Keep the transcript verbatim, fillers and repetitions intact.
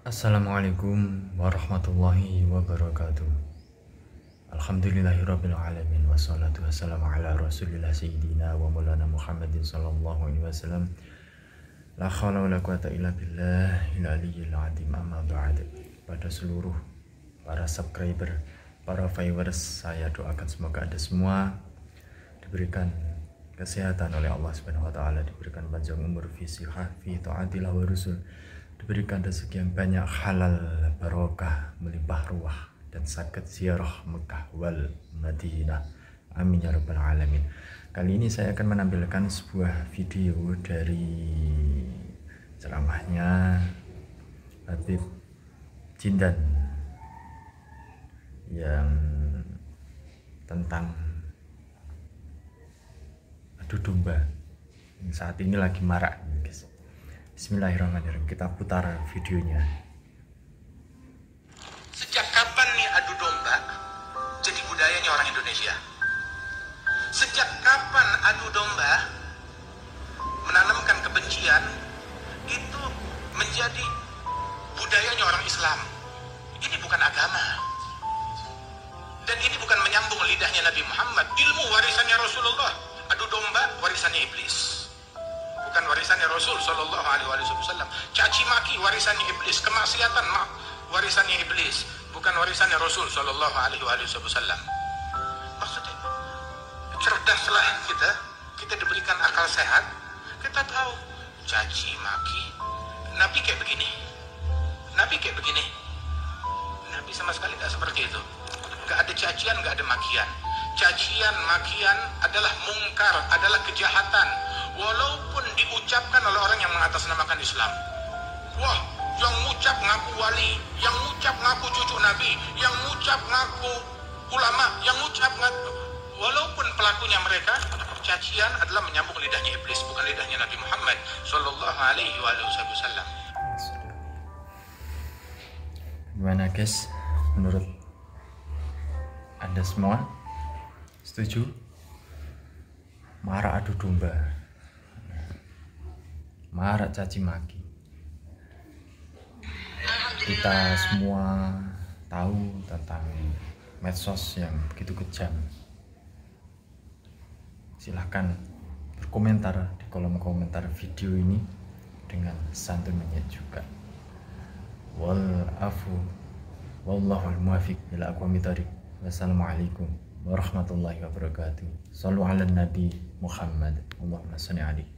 Assalamualaikum warahmatullahi wabarakatuh. Alhamdulillahirabbil alamin wassalatu wassalamu ala Rasulillah sayyidina wa maulana Muhammadin sallallahu alaihi wasallam. La haula wala quwata illa billahil aliyyil azim. Amma ba'd. Pada seluruh para subscriber, para viewers, saya doakan semoga Anda semua diberikan kesehatan oleh Allah Subhanahu wa taala, diberikan panjang umur fi sihah fi taatillah wa rusul, diberikan rezeki yang banyak, halal, barokah, melimpah ruah, dan sakit ziarah Mekah wal Madinah. Amin ya rabbal alamin. Kali ini saya akan menampilkan sebuah video dari ceramahnya Habib Jindan yang tentang adu domba yang saat ini lagi marak, guys. Bismillahirrahmanirrahim, kita putar videonya. Sejak kapan nih adu domba jadi budayanya orang Indonesia? Sejak kapan adu domba menanamkan kebencian itu menjadi budayanya orang Islam? Ini bukan agama. Dan ini bukan menyambung lidahnya Nabi Muhammad. Ilmu warisannya Rasulullah. Adu domba warisannya iblis. Bukan warisannya Rasul Sallallahu Alaihi Wasallam. Caci maki warisannya iblis. Kemaksiatan warisannya iblis. Bukan warisannya Rasul Sallallahu Alaihi Wasallam. Maksudnya cerdaslah kita. Kita diberikan akal sehat. Kita tahu caci maki. Nabi kayak begini. Nabi kayak begini. Nabi sama sekali nggak seperti itu. Nggak ada cacian, nggak ada makian. Cacian, makian adalah mungkar, adalah kejahatan. Walaupun diucapkan oleh orang yang mengatasnamakan Islam. Wah, yang ngucap ngaku wali, yang ngucap ngaku cucu Nabi, yang ngucap ngaku ulama, yang ngucap ngaku. Walaupun pelakunya mereka, cacian adalah menyambung lidahnya iblis, bukan lidahnya Nabi Muhammad Sallallahu Alaihi Wasallam. Gimana guys, menurut Anda semua setuju marak adu domba, marak caci maki? Kita semua tahu tentang medsos yang begitu kejam. Silahkan berkomentar di kolom komentar video ini dengan santunnya juga. Wal afu wallahul muwaffiq ila aqwamit thoriq. Wassalamualaikum warahmatullahi wabarakatuh. Shallu ala nabi Muhammad. Allahumma shalli alaihi.